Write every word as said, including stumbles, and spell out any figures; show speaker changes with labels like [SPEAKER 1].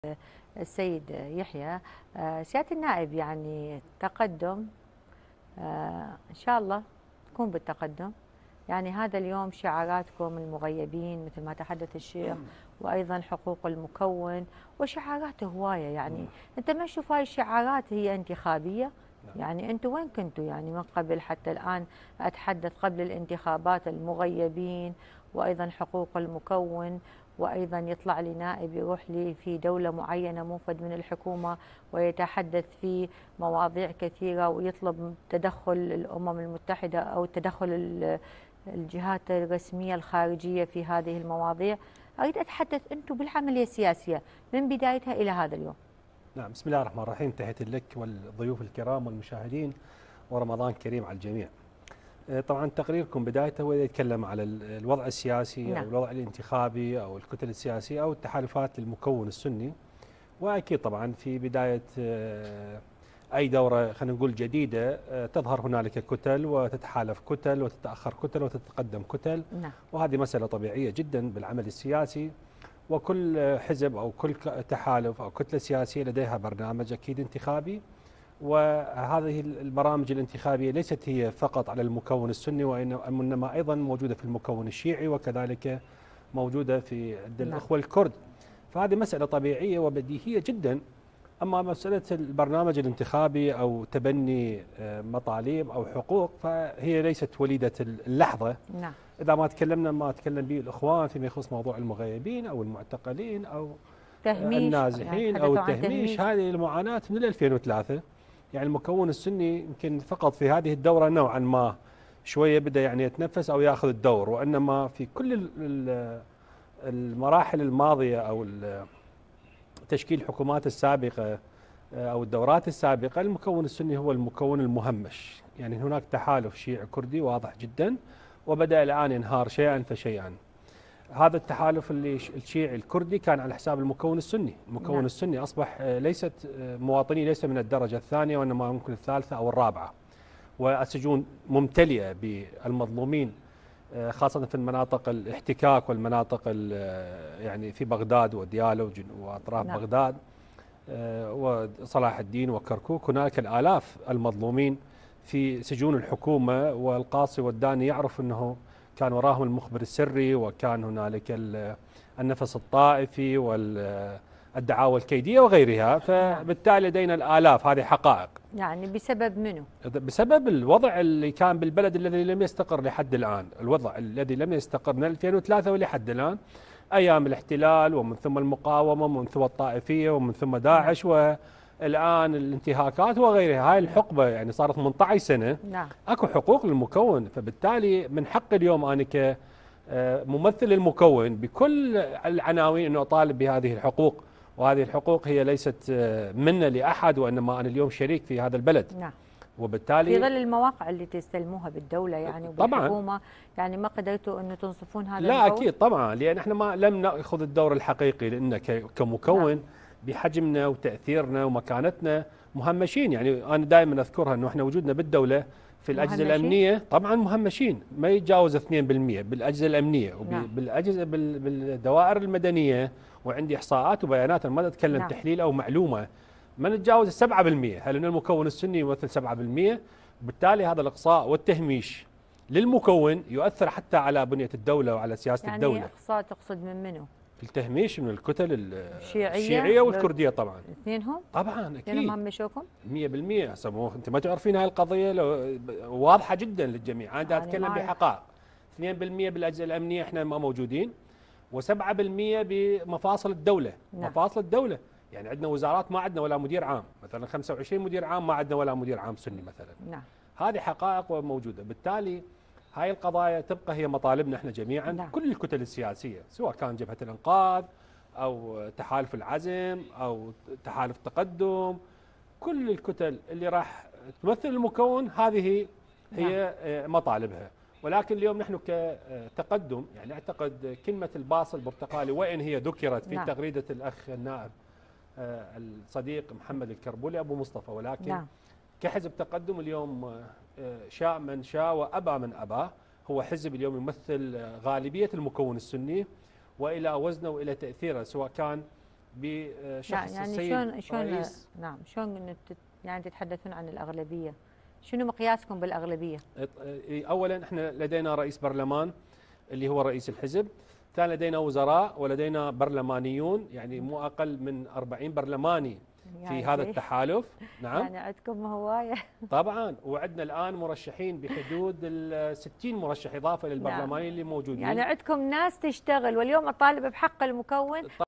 [SPEAKER 1] السيد يحيى. سيادة النائب، يعني تقدم إن شاء الله تكون بالتقدم. يعني هذا اليوم شعاراتكم المغيبين مثل ما تحدث الشيخ، وأيضا حقوق المكون وشعارات هواية. يعني أنت ما تشوف هاي الشعارات هي انتخابية؟ يعني أنتم وين كنتوا يعني من قبل حتى الآن؟ أتحدث قبل الانتخابات المغيبين وأيضا حقوق المكون، وأيضا يطلع لي نائب يروح لي في دولة معينة موفد من الحكومة ويتحدث في مواضيع كثيرة ويطلب تدخل الأمم المتحدة أو تدخل الجهات الرسمية الخارجية في هذه المواضيع. أريد أتحدث أنتم بالعملية السياسية من بدايتها إلى هذا اليوم.
[SPEAKER 2] نعم، بسم الله الرحمن الرحيم. تحية لك والضيوف الكرام والمشاهدين، ورمضان كريم على الجميع. طبعا تقريركم بدايته هو يتكلم على الوضع السياسي نعم. أو الوضع الانتخابي أو الكتل السياسية أو التحالفات للمكون السني. وأكيد طبعا في بداية أي دورة خلينا نقول جديدة تظهر هنالك كتل وتتحالف كتل وتتأخر كتل وتتقدم كتل نعم. وهذه مسألة طبيعية جدا بالعمل السياسي، وكل حزب أو كل تحالف أو كتلة سياسية لديها برنامج أكيد انتخابي. وهذه البرامج الانتخابية ليست هي فقط على المكون السني، وإنما أيضا موجودة في المكون الشيعي، وكذلك موجودة في عند الأخوة الكرد. فهذه مسألة طبيعية وبديهية جدا. أما مسألة البرنامج الانتخابي أو تبني مطالب أو حقوق فهي ليست وليدة اللحظة.
[SPEAKER 1] نعم.
[SPEAKER 2] إذا ما تكلمنا ما تكلم به الإخوان فيما يخص موضوع المغيبين أو المعتقلين أو
[SPEAKER 1] تهميش
[SPEAKER 2] النازحين
[SPEAKER 1] يعني
[SPEAKER 2] أو التهميش، هذه المعاناة من ألفين وثلاثة. يعني المكون السني يمكن فقط في هذه الدورة نوعا ما شوية بدأ يعني يتنفس أو يأخذ الدور، وإنما في كل المراحل الماضية أو تشكيل الحكومات السابقة أو الدورات السابقة المكون السني هو المكون المهمش. يعني هناك تحالف شيعي كردي واضح جدا، وبدأ الآن ينهار شيئا فشيئا. هذا التحالف اللي الشيعي الكردي كان على حساب المكون السني. المكون نعم. السني أصبح ليست مواطني ليس من الدرجة الثانية وإنما ممكن الثالثة أو الرابعة، والسجون ممتلئة بالمظلومين خاصة في المناطق الاحتكاك والمناطق يعني في بغداد وديالى وأطراف نعم. بغداد وصلاح الدين وكركوك. هناك الآلاف المظلومين في سجون الحكومة، والقاصي والداني يعرف أنه كان وراهم المخبر السري، وكان هنالك النفس الطائفي والدعاوى الكيدية وغيرها. فبالتالي لدينا الآلاف، هذه حقائق.
[SPEAKER 1] يعني بسبب منه؟
[SPEAKER 2] بسبب الوضع اللي كان بالبلد الذي لم يستقر لحد الآن. الوضع الذي لم يستقر من ألفين وثلاثة ولحد الآن، أيام الاحتلال ومن ثم المقاومة ومن ثم الطائفية ومن ثم داعش نعم. والآن الانتهاكات وغيرها. هاي الحقبة يعني صارت ثمانية عشر سنة نعم. أكو حقوق للمكون. فبالتالي من حق اليوم أنا كممثل المكون بكل العناوين أنه أطالب بهذه الحقوق، وهذه الحقوق هي ليست منة لأحد، وإنما أنا اليوم شريك في هذا البلد نعم. وبالتالي
[SPEAKER 1] في ظل المواقع اللي تستلموها بالدولة يعني وبالحكومة طبعا. يعني ما قدرتوا أنه تنصفون هذا
[SPEAKER 2] لا
[SPEAKER 1] المكون؟
[SPEAKER 2] أكيد طبعا، لأن احنا ما لم نأخذ الدور الحقيقي، لأن كمكون نعم. بحجمنا وتأثيرنا ومكانتنا مهمشين. يعني أنا دائما أذكرها أنه احنا وجودنا بالدولة في الأجهزة الأمنية طبعا مهمشين، ما يتجاوز اثنين بالمئة بالأجهزة الأمنية وبالأجهزة بالدوائر المدنية. وعندي إحصاءات وبيانات، أنا ما أتكلم نعم. تحليل أو معلومة، ما نتجاوز السبعة بالمئة. هل أن المكون السني يمثل سبعة بالمئة؟ بالتالي هذا الإقصاء والتهميش للمكون يؤثر حتى على بنية الدولة وعلى سياسة
[SPEAKER 1] يعني
[SPEAKER 2] الدولة.
[SPEAKER 1] يعني إقصاء تقصد من منه؟
[SPEAKER 2] التهميش من الكتل
[SPEAKER 1] الشيعية,
[SPEAKER 2] الشيعية والكردية طبعا.
[SPEAKER 1] اثنينهم؟
[SPEAKER 2] طبعا أكيد.
[SPEAKER 1] اثنينهم مهمشوكم؟
[SPEAKER 2] مئة بالمئة. أنت ما تعرفين هاي القضية لو واضحة جدا للجميع. أنا يعني أتكلم بحقائق. اثنين بالمئة بالأجهزة الأمنية احنا ما موجودين، وسبعة بالمئة بمفاصل الدولة نعم. مفاصل الدولة يعني عندنا وزارات ما عندنا ولا مدير عام، مثلا خمسة وعشرين مدير عام ما عندنا ولا مدير عام سني مثلا
[SPEAKER 1] نعم.
[SPEAKER 2] هذه حقائق موجودة. بالتالي هاي القضايا تبقى هي مطالبنا احنا جميعا نعم. كل الكتل السياسية، سواء كان جبهة الإنقاذ أو تحالف العزم أو تحالف التقدم، كل الكتل اللي راح تمثل المكون هذه هي نعم. مطالبها. ولكن اليوم نحن كتقدم يعني أعتقد كلمة الباص البرتقالي وإن هي ذكرت في نعم. تغريدة الأخ النائب الصديق محمد الكربولي أبو مصطفى، ولكن نعم. كحزب تقدم اليوم شاء من شاء وأبى من أبى، هو حزب اليوم يمثل غالبية المكون السني، وإلى وزنه وإلى تأثيره، سواء كان بشخص
[SPEAKER 1] يعني
[SPEAKER 2] السيد
[SPEAKER 1] شلون شلون
[SPEAKER 2] رئيس.
[SPEAKER 1] نعم شلون يعني تتحدثون عن الأغلبية؟ شنو مقياسكم بالأغلبية؟
[SPEAKER 2] أولا احنا لدينا رئيس برلمان اللي هو رئيس الحزب، ثاني لدينا وزراء ولدينا برلمانيون، يعني مو أقل من أربعين برلماني في
[SPEAKER 1] يعني
[SPEAKER 2] هذا التحالف. نعم
[SPEAKER 1] يعني عندكم هواية.
[SPEAKER 2] طبعا، وعندنا الآن مرشحين بحدود ال ستين مرشح إضافة للبرلمانيين اللي موجودين.
[SPEAKER 1] يعني عندكم ناس تشتغل، واليوم أطالب بحق المكون